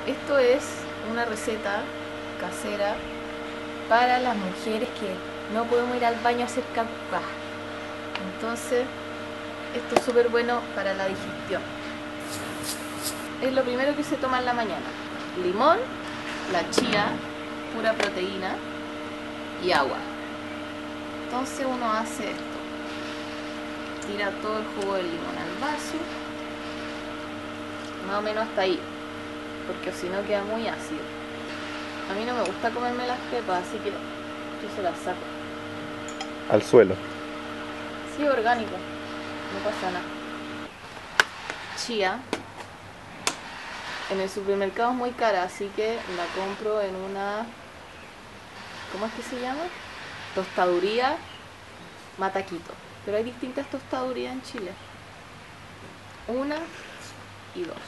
Esto es una receta casera para las mujeres que no podemos ir al baño a hacer caca. Entonces, esto es súper bueno para la digestión. Es lo primero que se toma en la mañana: limón, la chía, pura proteína y agua. Entonces uno hace esto: tira todo el jugo del limón al vaso, más o menos hasta ahí, porque si no queda muy ácido. A mí no me gusta comerme las pepas, así que yo se las saco. Al suelo. Sí, orgánico, no pasa nada. Chía. En el supermercado es muy cara, así que la compro en una... ¿cómo es que se llama? Tostaduría Mataquito. Pero hay distintas tostadurías en Chile. Una y dos.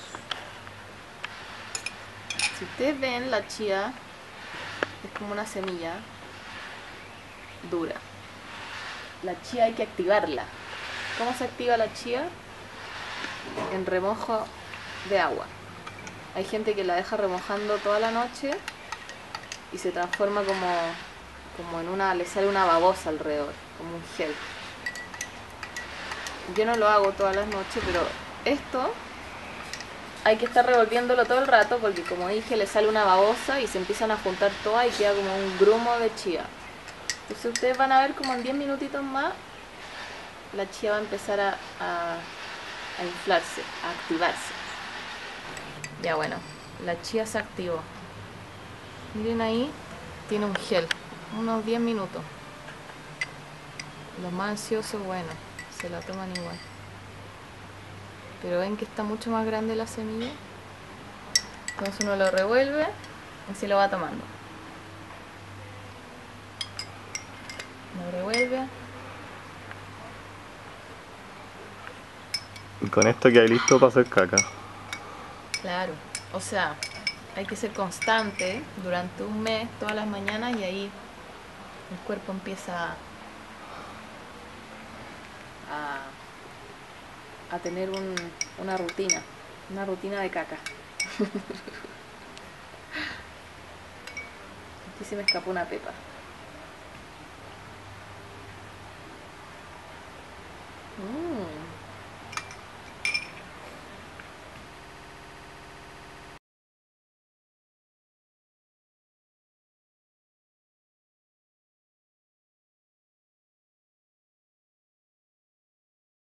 Si ustedes ven, la chía es como una semilla dura. La chía hay que activarla. ¿Cómo se activa la chía? En remojo de agua. Hay gente que la deja remojando toda la noche y se transforma como en una... le sale una babosa alrededor, como un gel. Yo no lo hago todas las noches, pero esto hay que estar revolviéndolo todo el rato porque, como dije, le sale una babosa y se empiezan a juntar todas y queda como un grumo de chía. Entonces ustedes van a ver como en 10 minutitos más la chía va a empezar a inflarse, a activarse. Ya bueno, la chía se activó. Miren ahí, tiene un gel, unos 10 minutos. Los más ansiosos, bueno, se la toman igual. Pero ven que está mucho más grande la semilla. Entonces uno lo revuelve y se lo va tomando. Lo revuelve. Y con esto queda listo para hacer caca. Claro, o sea, hay que ser constante durante un mes, todas las mañanas, y ahí el cuerpo empieza a tener una rutina de caca. Aquí se me escapó una pepa.